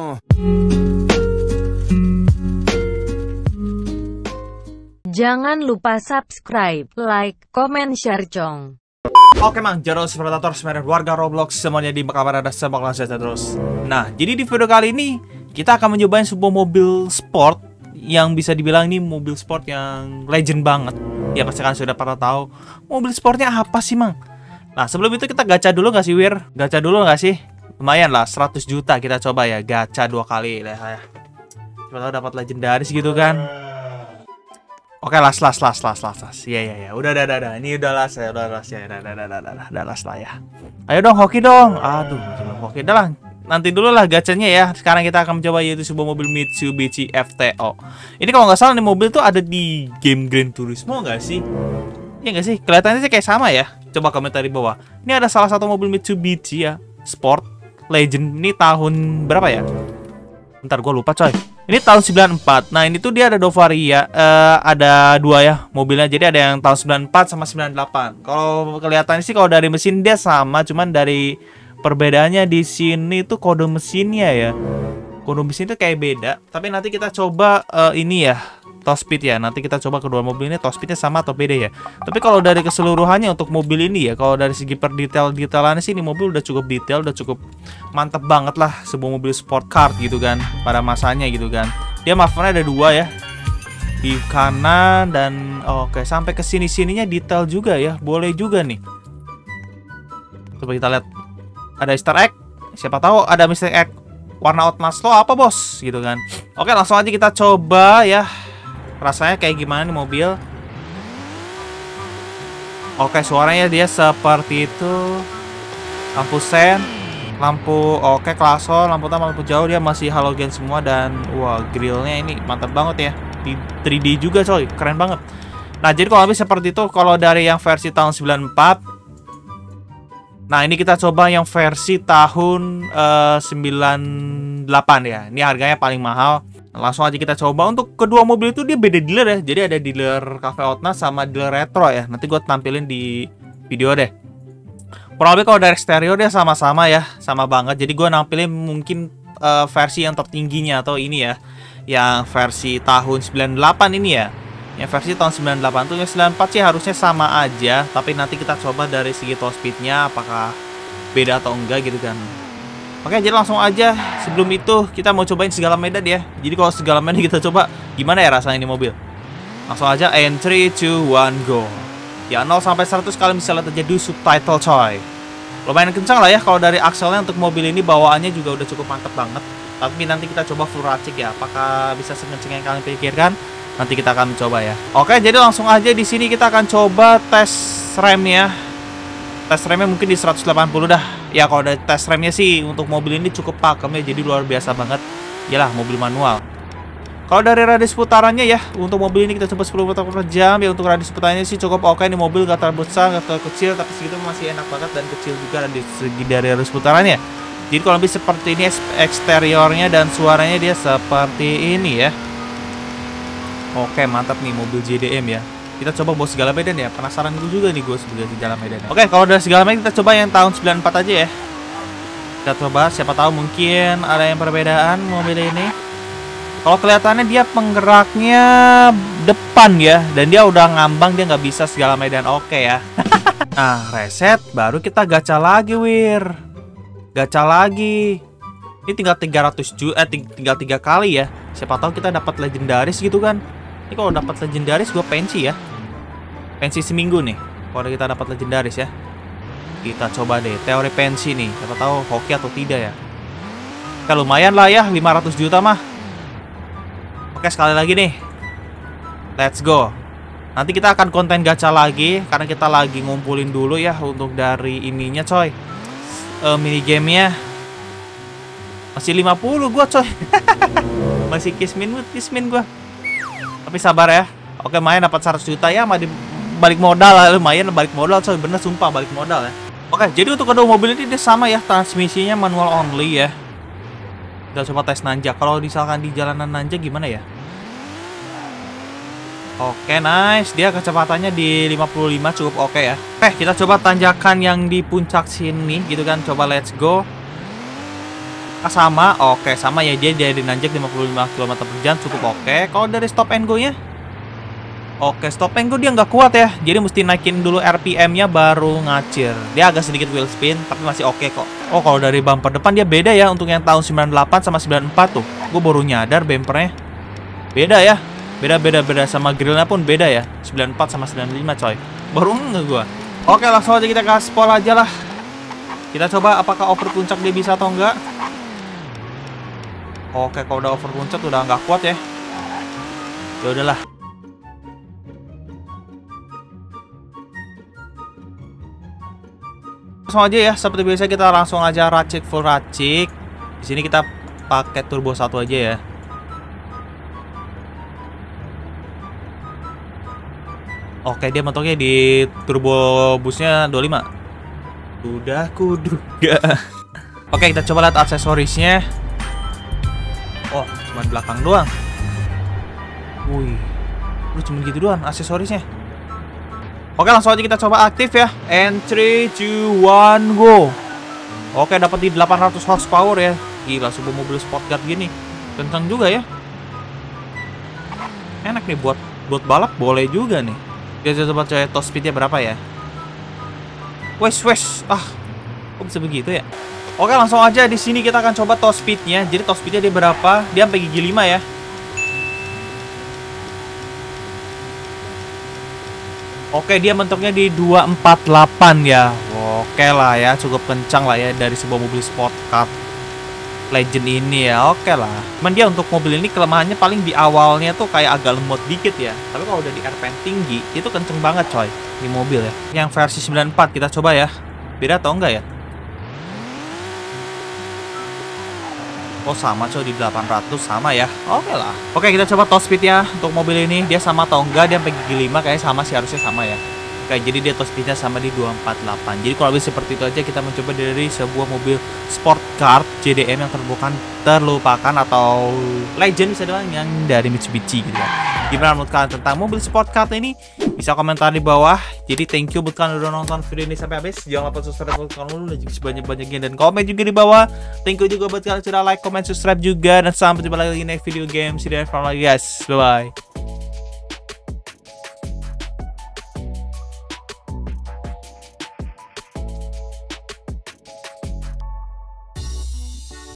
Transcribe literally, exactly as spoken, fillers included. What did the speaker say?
Jangan lupa subscribe, like, comment, share, cong. Oke mang, Jaros, Predator, semuanya warga Roblox semuanya di kabar ada sepak langsung terus. Nah, jadi di video kali ini kita akan mencobain sebuah mobil sport yang bisa dibilang ini mobil sport yang legend banget. Ya pasti kan sudah pernah tahu mobil sportnya apa sih mang. Nah sebelum itu kita gacha dulu gak sih Wir? Gacha dulu gak sih? Lumayan lah, seratus juta kita coba ya, gacha dua kali lah ya. Siapa tahu dapat legendaris gitu kan. Oke, las las las las las las. Iya iya iya. Udah udah udah, udah. Ini udah las ya, udah las ya. Udah udah udah udah, udah las lah ya. Ayo dong hoki dong. Aduh, belum hoki dah lah. Nanti dulu lah gacanya ya. Sekarang kita akan mencoba yaitu sebuah mobil Mitsubishi F T O. Ini kalau nggak salah nih mobil tuh ada di game Gran Turismo nggak sih? Iya nggak sih? Kelihatannya sih kayak sama ya. Coba komentar di bawah. Ini ada salah satu mobil Mitsubishi ya, Sport Legend. Ini tahun berapa ya? Bentar, gue lupa coy. Ini tahun sembilan puluh empat. Nah ini tuh dia ada dua varia, uh, ada dua ya mobilnya. Jadi ada yang tahun sembilan puluh empat sama sembilan puluh delapan. Kalau kelihatannya sih kalau dari mesin dia sama, cuman dari perbedaannya di sini tuh kode mesinnya ya. Kode mesin itu kayak beda. Tapi nanti kita coba uh, ini ya, top speed ya. Nanti kita coba kedua mobil ini top speednya sama atau beda ya. Tapi kalau dari keseluruhannya untuk mobil ini ya, kalau dari segi per detail-detailannya sih ini mobil udah cukup detail, udah cukup mantep banget lah, sebuah mobil sport car gitu kan pada masanya gitu kan. Dia muffernya ada dua ya, di kanan dan oh, oke sampai ke sini-sininya detail juga ya, boleh juga nih. Coba kita lihat, ada Easter egg, siapa tahu ada Mister Egg warna Outlast lo apa bos gitu kan. Oke langsung aja kita coba ya, rasanya kayak gimana nih mobil. Oke suaranya dia seperti itu, lampu sen, lampu oke klaso, lampu utama, lampu jauh dia masih halogen semua dan wah grillnya ini mantap banget ya, di tiga D juga coy, keren banget. Nah jadi kalau habis seperti itu kalau dari yang versi tahun sembilan puluh empat. Nah ini kita coba yang versi tahun uh, sembilan puluh delapan ya. Ini harganya paling mahal. Langsung aja kita coba. Untuk kedua mobil itu dia beda dealer ya. Jadi ada dealer Cafe Outlast sama dealer Retro ya. Nanti gue tampilin di video deh. Kurang lebih kalau dari eksterior dia sama-sama ya, sama banget. Jadi gue nampilin mungkin uh, versi yang tertingginya atau ini ya, yang versi tahun sembilan puluh delapan ini ya. Yang versi tahun sembilan puluh delapan tuh, yang sembilan puluh empat sih harusnya sama aja. Tapi nanti kita coba dari segi top speednya apakah beda atau enggak gitu kan. Oke jadi langsung aja. Sebelum itu kita mau cobain segala medan ya. Jadi kalau segala medan kita coba gimana ya rasanya ini mobil. Langsung aja and three, two, one, go. Ya nol sampai seratus kalian bisa lihat aja di subtitle coy. Lumayan kencang lah ya kalau dari akselnya. Untuk mobil ini bawaannya juga udah cukup mantep banget. Tapi nanti kita coba full racik ya. Apakah bisa sekencang yang kalian pikirkan? Nanti kita akan coba ya. Oke, jadi langsung aja di sini kita akan coba tes remnya. Tes remnya mungkin di seratus delapan puluh dah. Ya kalau dari tes remnya sih untuk mobil ini cukup pakem ya, jadi luar biasa banget. Yalah, mobil manual. Kalau dari radius putarannya ya, untuk mobil ini kita coba sepuluh meter per jam ya. Untuk radius putarannya sih cukup oke. Ini mobil gak terlalu besar, gak terlalu kecil, tapi segitu masih enak banget dan kecil juga dari segi dari radius putarannya. Jadi kalau lebih seperti ini eksteriornya dan suaranya dia seperti ini ya. Oke mantap nih mobil J D M ya. Kita coba bawa segala medan ya. Penasaran gue juga nih gue sebagai segala medan ya. Oke kalau dari segala medan kita coba yang tahun sembilan puluh empat aja ya. Kita coba siapa tahu mungkin ada yang perbedaan mobil ini. Kalau kelihatannya dia penggeraknya depan ya. Dan dia udah ngambang, dia nggak bisa segala medan. Oke ya. Nah reset baru kita gacha lagi Wir. Gacha lagi. Ini tinggal tiga ratus juta, eh tinggal tiga kali ya. Siapa tahu kita dapat legendaris gitu kan. Ini kalau dapat legendaris gue pensi ya. Pensi seminggu nih. Kalau kita dapat legendaris ya. Kita coba deh teori pensi nih. Siapa tahu hoki atau tidak ya. Ya lumayan lah ya, lima ratus juta mah. Oke sekali lagi nih. Let's go. Nanti kita akan konten gacha lagi. Karena kita lagi ngumpulin dulu ya untuk dari ininya coy. uh, Mini gamenya masih lima puluh gua coy. Masih kismin kismin gua. Tapi sabar ya. Oke main dapat seratus juta ya, balik modal lah, lumayan balik modal coy, bener sumpah balik modal ya. Oke, jadi untuk kedua mobil ini dia sama ya, transmisinya manual only ya. Kita coba tes nanjak. Kalau misalkan di jalanan nanjak gimana ya? Oke, nice. Dia kecepatannya di lima puluh lima cukup oke ya. Oke, kita coba tanjakan yang di puncak sini gitu kan. Coba let's go. Ah, sama, oke sama ya, dia dari nanjak lima puluh lima kilometer per jam cukup oke. Kalau dari stop and go nya, oke stop and go dia nggak kuat ya, jadi mesti naikin dulu R P M nya baru ngacir. Dia agak sedikit wheel spin tapi masih oke kok. Oh kalau dari bumper depan dia beda ya, untuk yang tahun sembilan puluh delapan sama sembilan puluh empat tuh. Gue baru nyadar bumpernya beda ya, beda beda beda sama grillnya pun beda ya, sembilan puluh empat sama sembilan puluh lima coy. Baru nggak gue. Oke langsung aja kita gaspol aja lah. Kita coba apakah over puncak dia bisa atau enggak. Oke, kalau udah over puncak udah nggak kuat ya. Ya udahlah. Langsung aja ya, seperti biasa kita langsung aja racik full racik. Di sini kita pakai turbo satu aja ya. Oke, dia mentoknya di turbo busnya dua puluh lima. Udah kuduga. Oke, kita coba lihat aksesorisnya. Oh, cuma belakang doang. Wih, lu cuma gitu doang aksesorisnya. Oke, langsung aja kita coba aktif ya. And three, two, one, go. Oke, dapat di delapan ratus horsepower ya. Gila, sebuah mobil sport car gini. Kencang juga ya. Enak nih buat buat balap, boleh juga nih. Kita coba coba top speednya berapa ya. Wes, wes. Ah, kok bisa begitu ya? Oke, langsung aja di sini kita akan coba top speednya. Jadi top speednya dia berapa? Dia sampai gigi lima ya. Oke, dia mentoknya di dua empat delapan ya. Oke lah ya, cukup kencang lah ya dari sebuah mobil sport car legend ini ya. Oke lah. Cuman dia untuk mobil ini kelemahannya paling di awalnya tuh kayak agak lemot dikit ya. Tapi kalau udah di R P M tinggi, itu kenceng banget coy di mobil ya. Yang versi sembilan puluh empat kita coba ya. Beda atau enggak ya? Oh sama coy, di delapan ratus sama ya. Oke lah. Oke, kita coba top speednya untuk mobil ini. Dia sama atau enggak? Dia sampai gigi lima kayaknya sama sih, harusnya sama ya. Oke, jadi dia top speednya sama di dua empat delapan. Jadi kalau lebih seperti itu aja kita mencoba dari sebuah mobil sport car J D M yang terbukan terlupakan atau legend bisa dibilang yang dari Mitsubishi gitu ya. Gimana menurut kalian tentang mobil sport car ini? Bisa komentar di bawah. Jadi thank you buat kalian udah nonton video ini sampai habis. Jangan lupa subscribe buat kalian dulu dan juga sebanyak-banyaknya, dan komen juga di bawah. Thank you juga buat kalian sudah like, comment, subscribe juga, dan sampai jumpa lagi di next video game. See you next time lagi guys. Bye bye.